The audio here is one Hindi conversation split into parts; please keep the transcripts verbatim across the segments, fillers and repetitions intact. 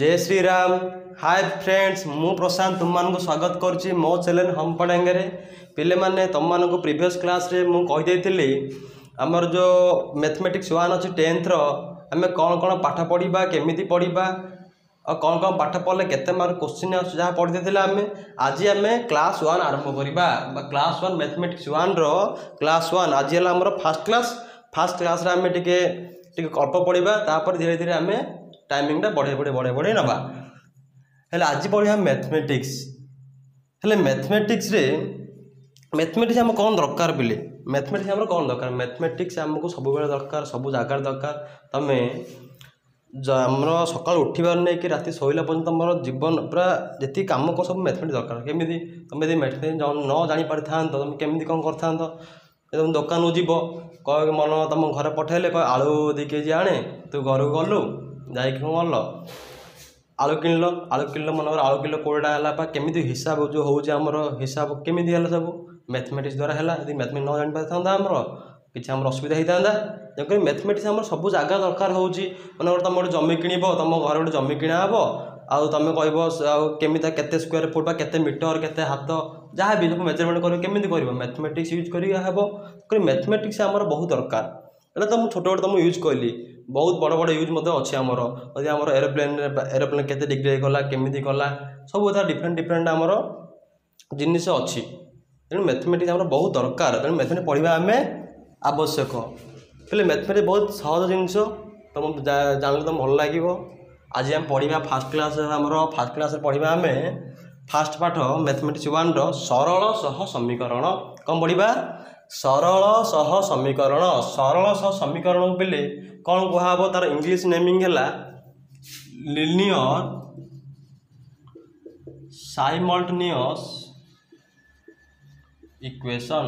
जय श्री राम। हाय फ्रेंड्स, मु प्रशांत तुम मानक स्वागत करुच्ची मो चैनल हम पढ़ेंगे रे। पिले माने तुम मानक प्रीवियस क्लास रे मु कहि देइतिली हमर जो मैथमेटिक्स वन अछि टेंथ रो हमें कौन कौन पाठ पढ़िबा केमिति पढ़िबा और कौन कौन पाठ पढ़ले केते मार्क क्वेश्चन आछ जहा पढ़ि देथिला हमें। आज हमें क्लास वन आरंभ करिबा क्लास वन मैथमेटिक्स वन रो क्लास वन आज हला हमर फर्स्ट क्लास फर्स्ट क्लास रे हमें टिके टिके अल्प पढ़िबा तापर धीरे धीरे हमें टाइमिंग टा बढ़े बढ़े बढ़े बढ़े नबा। हेले आज पढ़िया मैथमेटिक्स हेले मैथमेटिक्स रे मैथमेटिक्स हम कौन दरकार बिले मैथमेटिक्स हम कौन दरकार मैथमेटिक्स हमको सब बेले दरकार सब जगार दरकार। तमे हमर सकाळ उठिबार नै कि राति सोइला पर्यंत हमर जीवन पूरा जति काम को सब मैथमेटिक्स दरकार। केमिति तमे यदि मैथमेटिक्स न जानि पारि थांत तमे केमिति कोन कर थांत तुम दुकान जीव कह मन तुम घर पठेले कह आलू दी केजी आने तू घर गलु जाइक गल आलू किनल आलू किनल मन आलू किलो कोड़ा है केमी हिसाब जो हूँ आमर हिसाब केमी है सब मैथमेटिक्स द्वारा है। यदि मैथमेटिक्स न जानी पारि था आमर किसी आम असुविधा होता तेणुक मैथमेटिक्स आम सब जगह दरकार हो तुम गोटे जमी किणव तुम घर गोटे जमी किणा हे आउ तुम कहमी केते स्क्वायर फुट केते मीटर केते हाथ जहाँ भी मेजरमेंट कर केमी कर मैथमेटिक्स यूज कर मैथमेटिक्स आमर बहुत दरकार। एटा तो मुझे छोटे छोटे तुम यूज कहली बहुत बड़ बड़ यूज अच्छे आमर यदि आम एरोप्लेन एरोप्लेन केते डिग्री गला केमी गला सब कथा डिफरेंट डिफरेंट आमर जिनिस अच्छी तेणु मैथमेटिक्स आमर बहुत दरकार। तेणु मैथमेटिक्स पढ़ा आम आवश्यक पहले मैथमेटिक्स बहुत सहज जिनस तुम जानले तुम भल लगे। आज आम पढ़ा फास्ट क्लास आमर फास्ट क्लास पढ़ा आम फास्ट पाठ मैथमेटिक्स वन रो सरल सह समीकरण कौन पढ़ा सरल सह समीकरण सरल सह समीकरण पे कौन कह तार इंग्लिश नेमिंग है लिनियर साइमल्टेनियस इक्वेशन।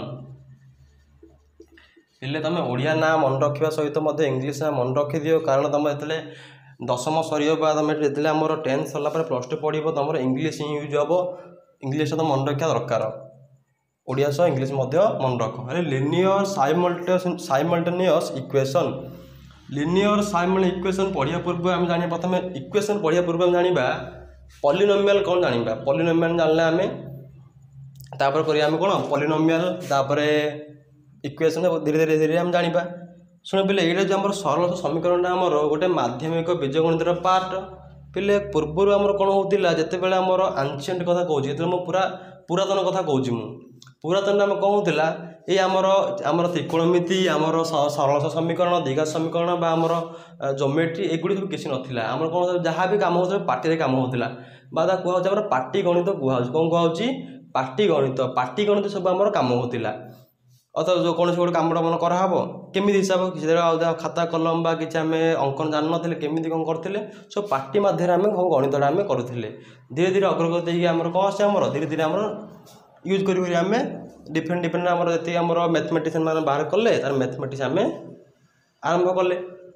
पहले तुम ओडिया ना मन रखा सहित मत इंग्लिश ना मन रखी दियो कारण तुम जो दशम सर तुम जो आम टेन्थ सरला प्लस टू पढ़ तुम इंग्लिश ही यूज हम इंग्लिश तो मन रखा दरकार ओडिया सह इंग्लिश मन रख। Linear simultaneous equation linear simultaneous equation पढ़िया पूर्व आम जाना प्रथम इक्वेशन पढ़िया पूर्व आम जाना पॉलिनोमियल कौन जाना पॉलिनोमियल जानले आम तापर करिया आम कौन पॉलिनोमियल तापर इक्वेशन धीरे धीरे धीरे आम जाना। शुण पे ये जो आम सरल समीकरण आमर गोटे माध्यमिक बीजगणितर पार्ट पे पूर्वर आमर कौन होता जिते बड़े आमर आंशिएंट कथा कहूँ जो पूरा पुरातन कथा कहूँ मु पुरातन आम कौन होता ये आमर आमर त्रिकोणमिति आमर सरल समीकरण द्विघात समीकरण आमर ज्योमेट्री एगुड़ी सब किसी नाला आम कौन जहाँ भी कम हो पार्टी कम होता कहूँ पार्टी गणित कहूँ कौन कहूँ पार्टी गणित पार्टी गणित सब आम कम होता अथवा जो कौन गोटे कम मन कराव केमी हिसाब किसी खाता कलम बा कि आम अंकन जान ना केमी कौन करते सब पार्टी मध्यम आम गणितटा आम करुले धीरे धीरे अग्रगति आमर कौन आसमर धीरे धीरे आम यूज कर डिफरेंट डिफरेंट आमर जी आम मैथमेटिशियन मैंने बाहर कले तार मैथमेटिक्स आम आरंभ कले।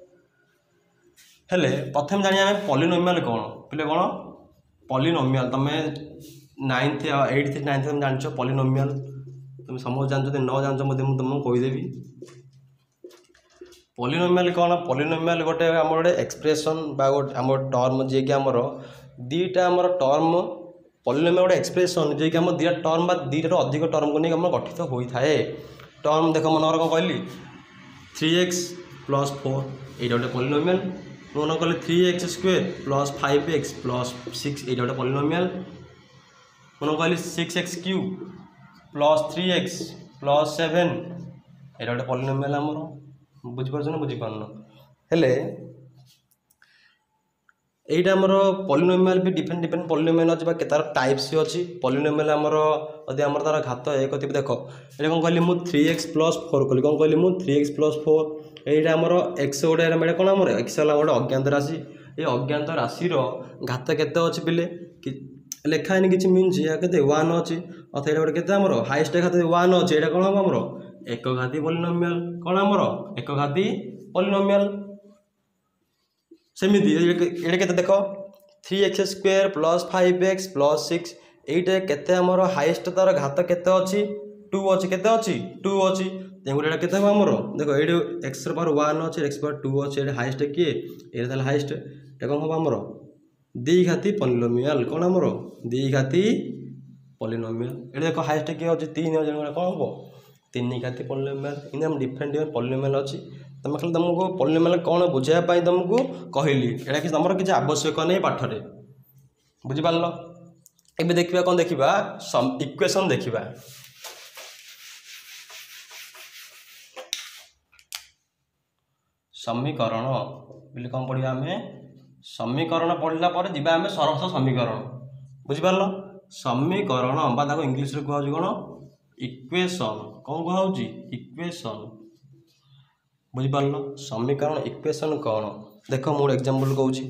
हेले प्रथम जानिए आम पॉलिनोमियल कौन पे कौन पॉलिनोमियल तुम नाइन्थ एट्थ नाइन्थ तुम जान पॉलिनोमियल तुम समझ जान न जान मुझे तुमको कहीदेवी पॉलिनोमियल कौन पॉलिनोमियल गोटे आम गोटे एक्सप्रेशन बा गोटे आम टर्म जी कि आमर दीटा आमर टर्म पॉलिनोमियल गोटे एक्सप्रेशन जी कि आम दीटा टर्म बा दीटा अधिक टर्म को नहीं आम गठित होता है। टर्म देख मन कौन कहली थ्री एक्स प्लस फोर ये गोटे पॉलिनोमियल मन कह three x square plus five x plus six ये गोटे पॉलिनोमियल मन कहली six x cube plus three x plus seven ये गोटे पॉलिनोमियल आमर बुझीपार ना बुझीपार हेले यहीटा आमर पॉलिनोमियल भी डिफरेंट डिफरेंट पॉलिनोमियल अच्छी तार टाइप्स भी अच्छी पॉलिनोमियल आमर यदि आमर तार घात एक थी देख ये कौन कहली मुझे थ्री एक्स प्लस फोर कहली कौन कहली मुझे थ्री एक्स प्लस फोर यहीटा आमर एक्स गोटे मेरे कौन आमर एक्स है गोटे अज्ञात राशि ये अज्ञात राशि घात केते अच्छी पिले लेखा है किसी मीन के वन अच्छी अथ ये गोटे के हाइस्ट घात वन अच्छे यहाँ कौन हम आमर एक घाती पॉलिनोमियल कौन आमर एक घाती पॉलिनोमियल सेमिति ये केते देख three x square plus five x plus six ये केते आमर हाइस्ट तार घात केते अच्छी टू अच्छी केते अच्छी टू अच्छी तेणुकर केते आमर देख ये एक्स पावर वन अच्छे एक्स पावर टू अच्छे हाइस्ट किए ये हाइस्ट ये कौन हम आमर द्विघाती पॉलिनोमियल कौन आमर द्विघाती पॉलिनोमियल ये देख हाईएस्ट किए अच्छे तीन हजार कौन हम तीन घाती पॉलिनोमियल इन हम डिफरेंट डिफरेंट पॉलिनोमियल अच्छी तुम खाली तुमको पॉलिनोमियल कौन बुझापी तुमको कहली एटा कि तुम किसी आवश्यक नहीं पाठरे बुझिपार ए देखा कौन देखा इक्वेशन देखा समीकरण बोले कौन पढ़ा आम समीकरण पढ़ला पर जीवा आम सरस समीकरण बुझिपार समीकरण बा इंग्लीश रे कहूँ कौन इक्वेशन कौन कहूँ इक्वेशन बुझिपार समीकरण इक्वेशन कौन देख मुझे एग्जांपल कहूँ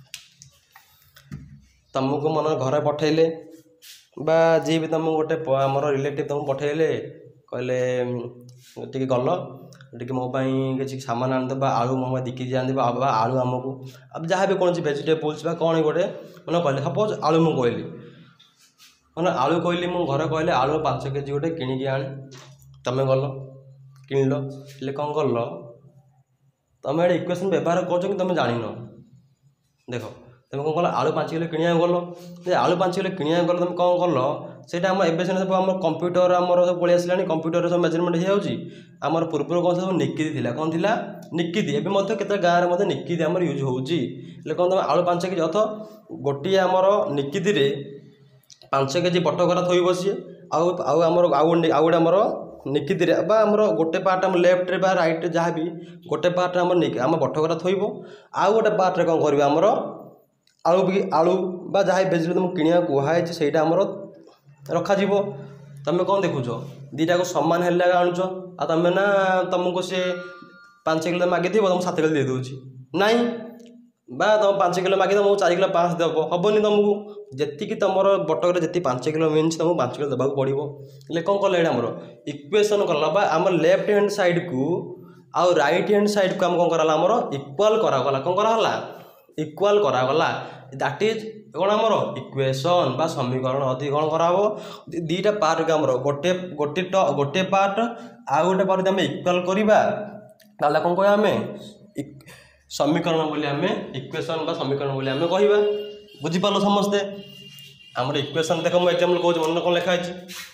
तुमको मन घर पठेले बा जी भी तुमको गोटे आमर रिलेटिव तुमको पठेले कहले टी गल टी मो किसी सामान आनी बा आलू मो दिखी जाती बा आलू आमको अब जहाँ भी कौन भेजिटेबल्स बा कौन गोटे मैंने कहले सपोज आलू मुझे कहली मैंने आलू कहली मो घर कहले आलू पाँच केजी गोटे किणिकी आनी तुम गल किणल हेल्ले कौन कल तुम ये इक्वेशन व्यवहार कर तुम जान देख तुम कौन कल आलू पाँच किलो किणा गल आलू पाँच किलो किणा गल तुम कौन कल से सब आम कंप्यूटर आमर सब पलि आसला कंप्यूटर सब मेजरमेंट होमर पूर्व कौन सब निकिति थी कौन थी निकिति एवं केत गाँव में निकिति आम यूज होले कौन तुम आलू पाँच केजी अथ गोटे आमर निकिति पाँच केजी बटकरा थोब सी आमर आउ गोटे आमर निकिति आमर गोटे पार्ट आम लेफ्ट बा राइट जहाँ भी गोटे पार्ट आम आम बटकरा थोब आउ गोटे पार्ट कौन कर आमर आलू भी आलू बा जहाँ भेजिले तुमको किणा कहुई से आमर रखा तुम कौन देखुच दीटा को सामान है आणुच आ तुम ना तुमको सी पाँच किलो मागे तुमको सात किलो दे दूसरी नाई बा तुम पाँच किलो मागे तुमको चार किलो पाँच देव हेनी तुमको जी तुम बटक जी पाँच किलो मीन्स तुमको पाँच किलो देवाक पड़ो हेल्ले कौन कल आमर इक्वेशन कल आम लेफ्ट हैंड साइड को आउ राइट हैंड साइड को आम कौन कराला आमर इक्वाल करागला कौन कराला इक्वाल करागला दैट इज कौन आमर इक्वेशन बा समीकरण अति कौन कराबो दीटा पार्ट के आमर गोटे गोटे गोटे पार्ट आ गोटे पार्ट आम इक्वाल करवा ताला कौन कह आम समीकरण बोली आम इक्वेशन बा समीकरण बोली आम कहवा बुझिपार समस्ते आमर इक्वेशन देख मुझे एग्जांपल कहूँ मन कौन लिखाई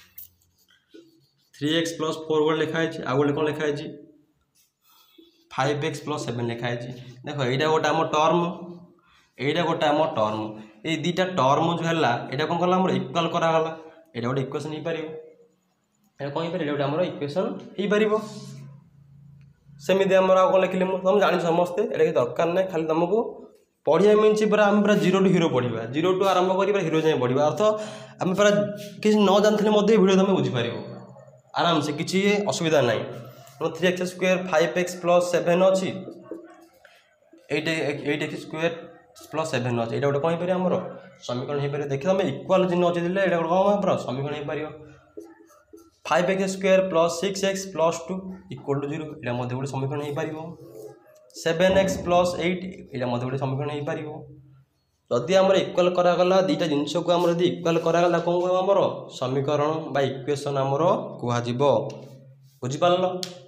थ्री एक्स प्लस फोर गोटे लिखाई आ गोटे कौन लिखाई फाइव एक्स प्लस सेवेन लिखाई देख यहाँ गोटे आम टर्म यहाँ गोटे आम टर्म ये दुटा टर्म जो है यहाँ कौन कला इक्वाल करागला यहाँ गोटे इक्वेशन हो पार यहाँ कौन हो गोटे आम इक्वेशन हो पार सेमती आम कौन लिखिले तुम जान समस्ते ये दरकार ना खाली तुमको पढ़िया मीन पूरा आम पूरा जीरो टू हिरो पढ़ा जीरो टू आरंभ कर हिरो जाए पढ़ा अर्थ आम पूरा किसी न जानते भिडियो तुम बुझीपार आराम से किसी असुविधा ना three x square five x plus seven अच्छी eight eight x square plus seven अच्छे यहाँ गोटे कौन हो पार आमर समीकरण हो पार देखिए तुम इक्वाल चिन्ह अच्छे देते यहाँ गोटे कौन समीकरण हो पार five x square plus six x plus two equal to zero यहाँ गोटे समीकरण हो पार सेवेन एक्स प्लस एट यहाँ गोटे समीकरण हो पार जदि आम इक्वाल करागला दुटा जिनस को आम इक्वाल करागला कौन कह आमर समीकरण बा इक्वेशन आमर कह बुझिपार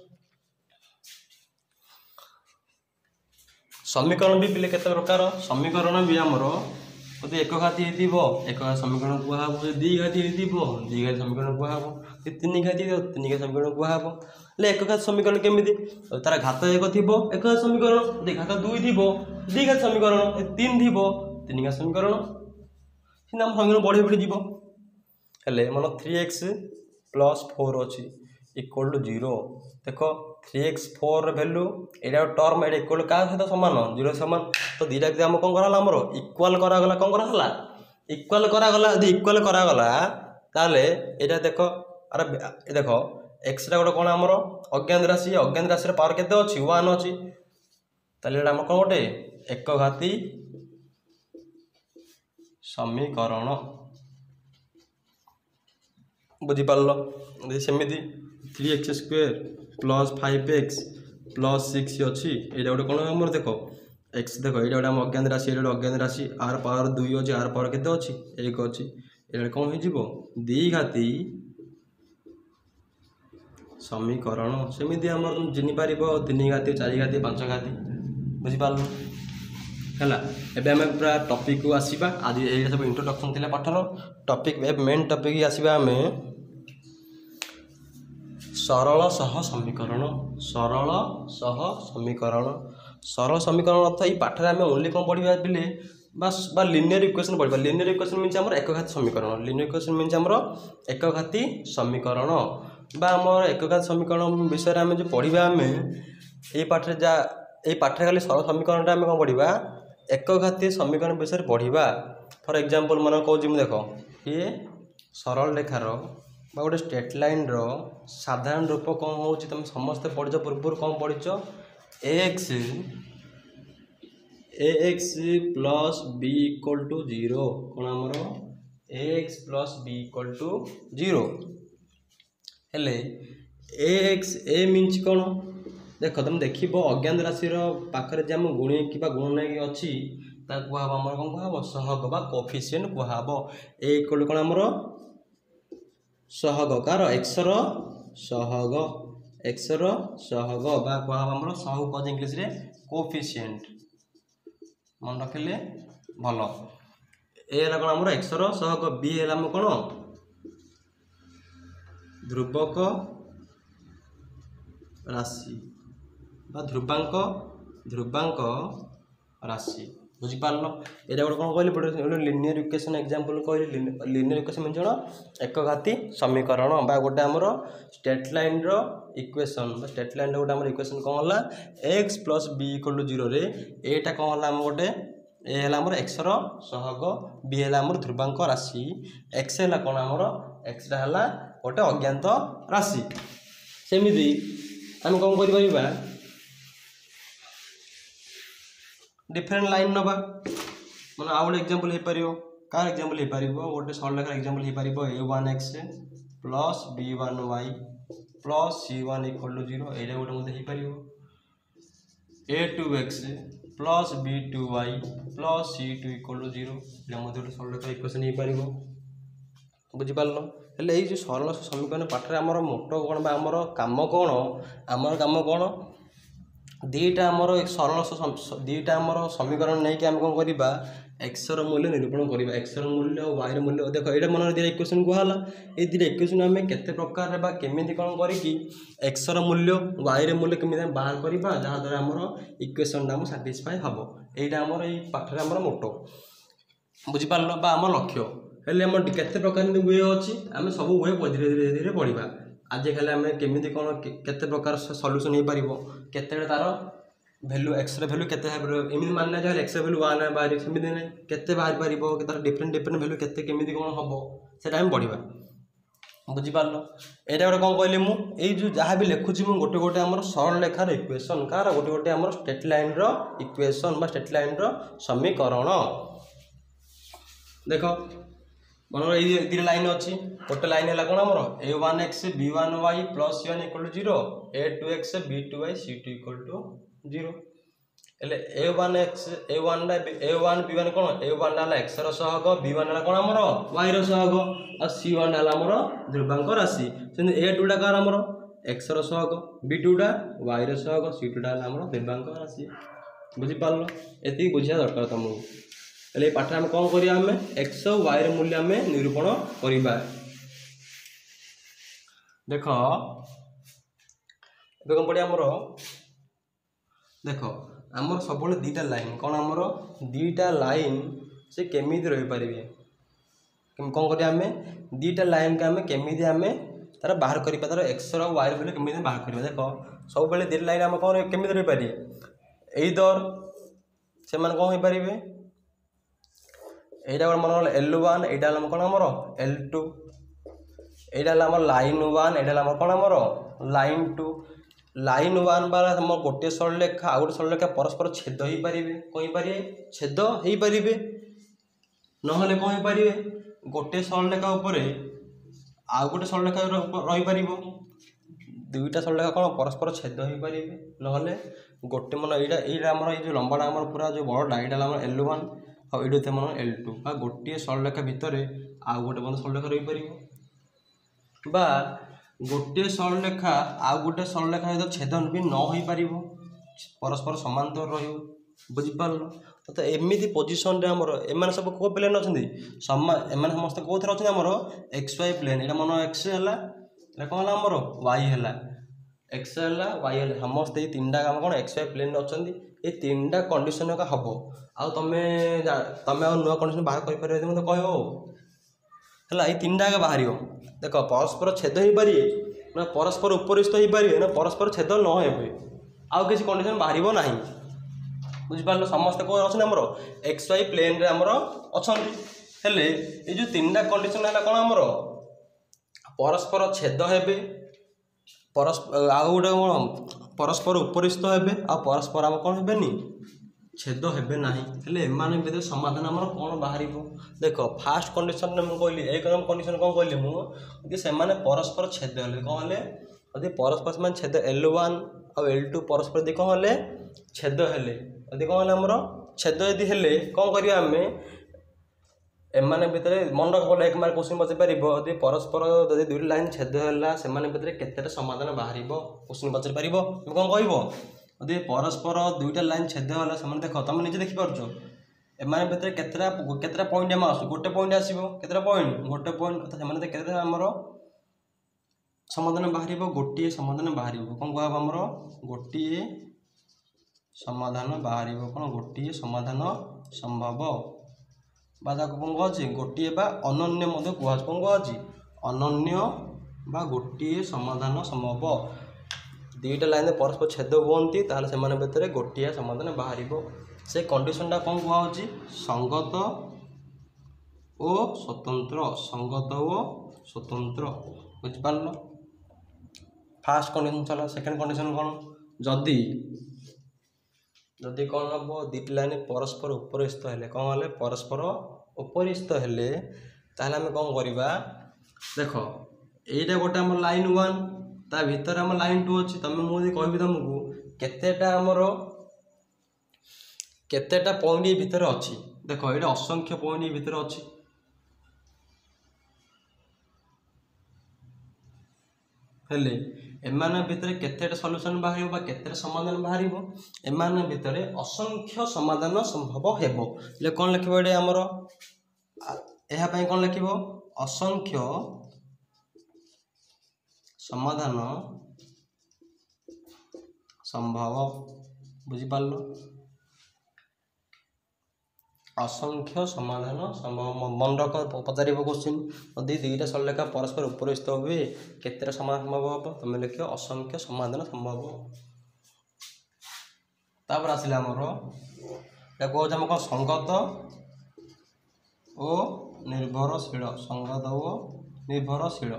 समीकरण भी पिले केते प्रकार समीकरण भी आमर यदि एक घाती एक समीकरण कहब दुई घाती दुई घाती समीकरण कहब तीन घाती तीन घाती समीकरण कहब एक घात समीकरण केमी तार घात एक थी एक घात समीकरण घात दुई थी दुई घात समीकरण तीन थी तीन घात समीकरण सीना आम समीकरण बढ़ी बढ़ी जीव हेल्ले मन थ्री एक्स प्लस फोर अच्छी इक्वल टू जीरो देख थ्री एक्स फोर भैल्यू यहाँ टर्म ये इक्वल क्या सहित सामान जीरो सामान तो दुटा आम कौन कराला आमर इक्वाल करागला कौन कराला इक्वाल करागला यदि इक्वाल करागला ताले यहाँ देख अरे देख एक्स गोटे कौन आमर अज्ञात राशि अज्ञात राशि पावर केते अच्छी वन अच्छी ताले आम कौन गोटे एक घाती समीकरण बुझिपार सेमती three x square plus five x plus six अच्छी यहाँ गोटे कौन आम देख एक्स देख ये गोटे आम अज्ञात राशि ये अज्ञात राशि आर पावर दुई अच्छी आर पावर केते अच्छी एक अच्छी ये कौन हो द्विघाती समीकरण सेमती आम चिन्ह पार तीन घाती चार घाती पांच घाती बुझिपार है। एबे आम पूरा टॉपिक को आसवा। आज ये सब इंट्रोडक्शन थी पाठर टॉपिक। मेन टॉपिक आसवा आम सरल सह समीकरण। सरल सह समीकरण सरल समीकरण अर्थ ये पाठर आम ओनली कौन पढ़ा पे बस बा लिनियर इक्वेशन पढ़ा। लिनियर इक्वेशन मीन्स आम एकघाती समीकरण। लिनियर इक्वेशन मीन्स आम एकघाती समीकरण बा आम एकघाती समीकरण विषय आम जो पढ़ा आम ये पाठर जा ये पाठर खाली सरल समीकरण आम कौन पढ़ा एकघाती समीकरण विषय पढ़ा। फॉर एग्जांपल मन कहूँ देख ये सरल रेखार बा गोटे स्ट्रेट लाइन रो साधारण रूप कौन हो तुम समस्ते पढ़ पूर्व कौन पढ़ a x a x plus b equal to zero कौन आमर a x plus b equal to zero हेले ए एक्स ए मीन्स कौन देख तुम देख अज्ञात राशि पाखे जब गुणी कि गुण नहीं अच्छी कहब आम कौन कहब सहग बा कोफिशिएंट कहब। ए इक्वल कौन आमर सहग कार एक्स रो सहग एक्स रो सहग बा कहब आमर सहग कह इंग्लीश रे कोफिशिएंट मन रखिले भल। ए है कौन आमर एक्स रो सहग। बी है आम कौन ध्रुवक राशि बा ध्रुवांक ध्रुवांक राशि बुझिपार। ये गोटे कौन कहली गोटे लिनियर इक्वेशन एग्जांपल कहली। लिनियर इक्वेशन मीन कौन एकघाती समीकरण बा गोटे आमर स्ट्रेट लाइन रो इक्वेशन बा स्ट्रेट लाइन गोटे आमर इक्वेशन कौन है x plus b equal to zero रे एटा कौन है आम गोटे ए है आमर एक्स रो सहग बी है आमर ध्रुवांक राशि एक्स है कौन आमर एक्सटा है गोटे अज्ञात राशि। सेमिति आम कौन कर डिफरेंट लाइन नवा मैंने आउ गोटे एक्जांपल हो पार कार एक्जांपल हो पार गोटे सरल रेखार एक्जांपल हो पार a one x plus b one y plus c one equal to zero ये गोटे मत हो पार a two x plus b two y plus c two equal to zero ये मत गोटे सरल रेखा इक्वेशन हो पार बुझिपार। हेले ये जो सरल समीकरण पाठर आमर मोटो कौन आमर काम कौन आमर काम कौन दीटा आमर सरल दीटा आमर समीकरण नहीं कि आम कौन करवा एक्स मूल्य निरूपण करवा। एक्स मूल्य और वाई मूल्य देख ये मन दुटा इक्वेशन कहला ये दुटा इक्वेशन आम केते प्रकार केमी कौन करके एक्स मूल्य वाई मूल्य केमी बाहर करवा जहाँद्वारा आमर इक्वेशन आम साटिस्फाई हम। यहाँ आमर ये पाठर आमर मोटो बुझिपार बा आम लक्ष्य हेल्ले आम केते प्रकार वे अच्छी आम सब वे धीरे धीरे धीरे पढ़ा। आज खाली आम केमी कौन केते प्रकार सल्यूशन हो पार केते तार भैल्यू एक्स भैल्यू केते एमती मानना चाहिए एक्स भैल्यू वन बाहर सेमती ना केते बाहर पार तार डिफरेंट डिफरेंट भैल्यू केते केमी कौन हम से पढ़ा बुझिपार। यहाँ गोटे कौन कहली मुझे जो जहाँ भी लिखुची मुझे गोटे गोटे आम सरल रेखार इक्वेशन कार गोटे गोटे आम स्ट्रेट लाइन रो इक्वेशन स्ट्रेट लाइन रो समीकरण देख मन ये दुटा लाइन अच्छी गोटे लाइन है कौन आमर a one x b one y plus c one equal to zero a two x b two y c two equal to zero हेल्ले a one x a one a one b one कौन ए वन है एक्स सहग बी वन है कौन आमर वाई सहग और सी वन है आमर ध्रुवांक राशि ए टूटा कार आमर एक्स सहग बी टूटा वाई सहग सी टूटा है आमर ध्रुवांक राशि बुझिपार। ये बुझा दरकार तुमको हेल्ले पाठ आम कौन करिया आम एक्स वाई मूल्य आम निरूपण करवा। देख ए कौन पढ़िया आमर देख आमर सब दीटा लाइन कौन आमर दीटा लाइन से केमी रही पारे कौन करिया आम दीटा लाइन के आम केमी आम तार बाहर कर तार एक्स वाई मूल्य केमी बाहर करवा। देख सब दीटा लाइन आम कौन केमी रही पारे यही दर से कौन हो पारे यहाँ मन एल वन यहाँ कौन आमर एल टू यहाँ लाइन वन यहाँ कौन आमर लाइन टू लाइन वन बार आम गोटे सरल रेखा आ गए सरल रेखा परस्पर छेद हो पारे कौन पारे छेद हो पारे ना कौन हो पारे गोटे सरल रेखा उपर आ गोटे सरल रेखा रही पार दुईटा सरल रेखा कौन परस्पर छेद हो पारे ना गोटे मन यहाँ यहाँ आम ये लंबाटा आम पूरा जो बड़टा यहाँ आम एल वन और ये मन एल टू बा गोटे सरल रेखा भितर आउ गोटे बंद सरल रेखा रही पार बा गोटे सरल रेखा आउ गोटे सरल रेखा सहित छेदन भी न हो पार परस्पर समांतर रही बुझिपार तो एमती पोजिशन आमर एम सब कौ प्लेन अच्छा समा एम समस्त कौ थे अच्छा आमर एक्स वाई प्लेन यहाँ मन एक्स है कौन है आमर वाई है एक्स है वाई है समस्त ये तीन टा काम कौन एक्स वाई प्लेन अच्छा ये तीन टा कंडीशन का हम आउ तुम तुम नुआ कंडीशन बाहर कर मतलब कह है तीन टा बाहर देख परस्पर छेद हो पारे ना परस्पर उपरिस्थ हो पारे ना परस्पर छेद न हे आउ किसी कंडीशन बाहर ना बुझिपार समस्त कौन अच्छा आमर एक्स वाई प्लेन आमर अच्छा हेले ये जो तीन टा कंडीशन है कौन आमर परस्पर छेद हे परस्पर आउ गोटे कौन परस्पर उपरिस्थ हे आ परस्पर आम कौन हेनी छेद हे ना हेले एम भर समाधान आमर कौन बाहर देख फास्ट कंडीशन में मुझे कहली एक नंबर कंडीशन कौन कहली मुझे परस्पर छेद हेले कौन है यदि परस्पर से छेद एल वन आ एल टू परस्पर यदि कौन है छेद हेले यदि कौन है आमर छेद यदि हेले कौन करिया आमे एमाने भितर मन रख बोले एक मार्क क्वेश्चन पचारि पारिबो यदि परस्पर यदि दुई लाइन छेद हैला सेमाने भितर केतेटा समाधान बाहरिबो क्वेश्चन पचारि पारिबो हम कोन कहइबो यदि परस्पर दुईटा लाइन छेद हैला सेमाने देखो तुम निजे देखि पारछो एमाने भितर केतेटा केतेटा पॉइंट हम आसु गोटे पॉइंट आसीबो केतेटा पॉइंट गोटे पॉइंट तो सेमाने केतेटा हमर समाधान बाहरिबो गोटिए समाधान बाहरिबो कोन कहबो हमर गोटिए समाधान बाहरिबो कोन गोटिए समाधान संभव बाजा कौन कहे गोटे बा अनन्य मध्य कह कौन कहे अनन्य बा गोटे समाधान संभव दुईटा लाइन परस्पर छेद हुंती से भितर गोटे समाधान बाहर से कंडीशन टा कौन कहुच्छी संगत ओ स्वतंत्र संगत ओ स्वतंत्र बुझिपार फास्ट कंडीशन चला सेकेंड कंडीशन कौन जदि जदि कौन हम दुईट लाइन परस्पर उपरिस्थ हेले कौन है परस्पर उपरिस्थ हेले ताहले हमें कौन करवा देख यहीटा गोटे आम लाइन वन ता भीतर आम लाइन टू अच्छी तुम मुझे कहि तुमको केतेटा आमर केतेटा पॉइंट ये भीतर अच्छी देख ये असंख्य पॉइंट ये भीतर अच्छी हेले एमान भितर केतेटा सॉल्यूशन बाहर बा केतेटा समाधान बाहर एमान भितर असंख्य समाधान संभव हेबो ले कौन लिखिबो एडे हमर एहा पई कौन लिखिबो असंख्य समाधान संभव बुझि पारलो असंख्य समाधान संभव मन रख पचार क्वेश्चन यदि दुईटा सरलेखा परस्पर उपरिस्थ हुए केतेटा समाधान संभव हम तुम लिख असंख्य समाधान संभव तापर आसिला आमर कहूँ आम कौन संगत ओ निर्भरशील संगत ओ निर्भरशील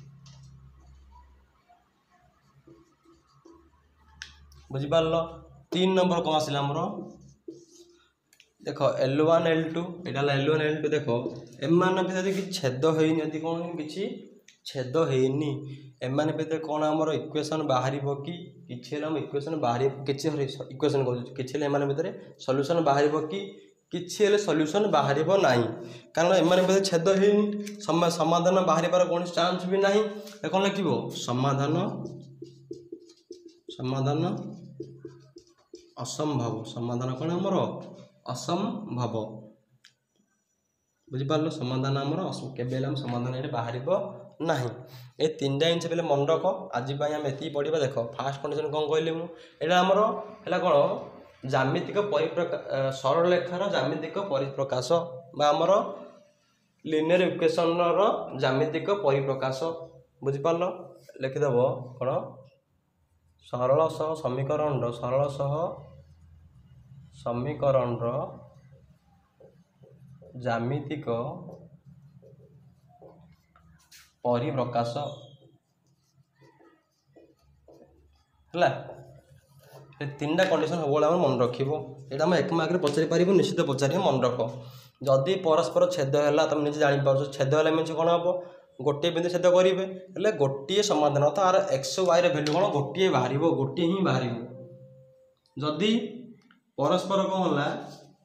बुझिपार तीन नंबर कौन आसिला आमर देख एल वन एल टू यहाँ एल वन एल टू देख एम भर कि छेद होनी कौन कि छेद होनी एम भर कौन आमर इक्वेशन बाहर कि इक्वेशन बाहर किसी इक्वेशन कहूँ एम भर सल्यूशन बाहर कि किसी सल्यूशन बाहर ना कारण एम भर छेद होनी समाधान बाहर कौन चांस भी ना कौन लिख समाधान समाधान असंभव समाधान कौन आमर असंभव बुझिपार समाधान आमर केवल आम समाधान ये बाहर ना ये तीन टा जिन पे मन रख आज आम एति पढ़ा देख फास्ट कंडीशन कौन कहली मुझे आमर है कौन जामितिक परिप्रकाश सरल रेखार जामितिक परिप्रकाश आमर लिनियर इक्वेशन जामितिक परिप्रकाश बुझिपार लिखिदेव कौन सरलसह समीकरण सरलसह समीकरण जामितिक परिप्रकाश है तीन टा कंडीशन सब मन रख यहाँ एक मार्क पचारि पार निश्चित पचार मन रख जदि परस्पर छेद है तुम निजे जापर छेद है मीन कौन हम गोटे बिंदु छेद करेंगे गोटे समाधान तो आर एक्स वाई भैल्यू कौन गोटे बाहर गोटे ही बाहर जदि परस्पर कौन है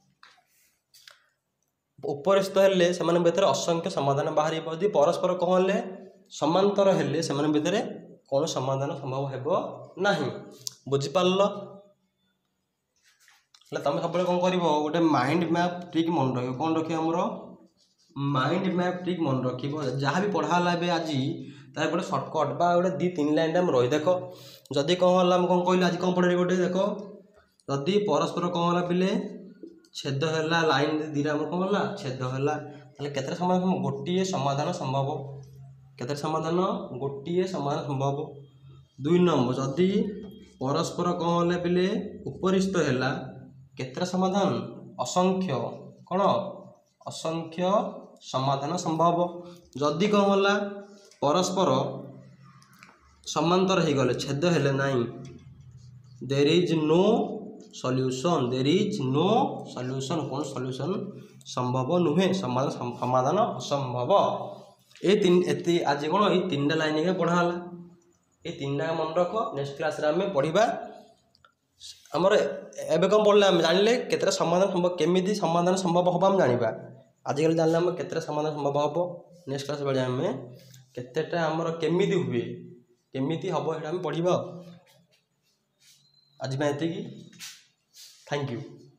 उपरिस्थ हेले से भीतर असंख्य समाधान बाहर यदि परस्पर कौन है समांतर हेले से भीतर कौन समाधान संभव हेब ना बुझिपार तुम सब कौन कर गोटे माइंड मैप ट्रिक मन रख कौन रख आमर माइंड मैप ट्रिक मन रख जहाँ भी पढ़ाला आज तार गोटे सर्टकट बा गोटे दी तीन लाइन आम रही देख जदि कौन है कौन कहली आज कौन पढ़े गोटे देख जदि परस्पर कौन है पिले छेद है लाइन दीटा कौन है छेद है केते समाधान गोटे समाधान संभव केते समाधान गोटे समाधान संभव दुई नंबर जदि परस्पर कौन है पिले उपरिस्थ है केते समाधान असंख्य कौन असंख्य समाधान संभव जदि कौन है परस्पर समांतर हो गले छेद है नाई there is no solution there is no solution कौन सॉल्यूशन संभव नुहे समाधान समाधान असंभव ये तीन एति आज कौन ये तीन लाइन के पढ़ाला ये तीन टा मन रख नेक्स्ट क्लास रे आम पढ़ा आमर एवं कौन पढ़ले आम जानिले केते समाधान संभव केमी समाधान संभव हम आम जाना आजिकल जानले आम केते समाधान संभव हम नेक्स्ट क्लास बेले आम केतेटा आमर केमी हुए केमी हम ये पढ़ा आज मैं एति थैंक यू।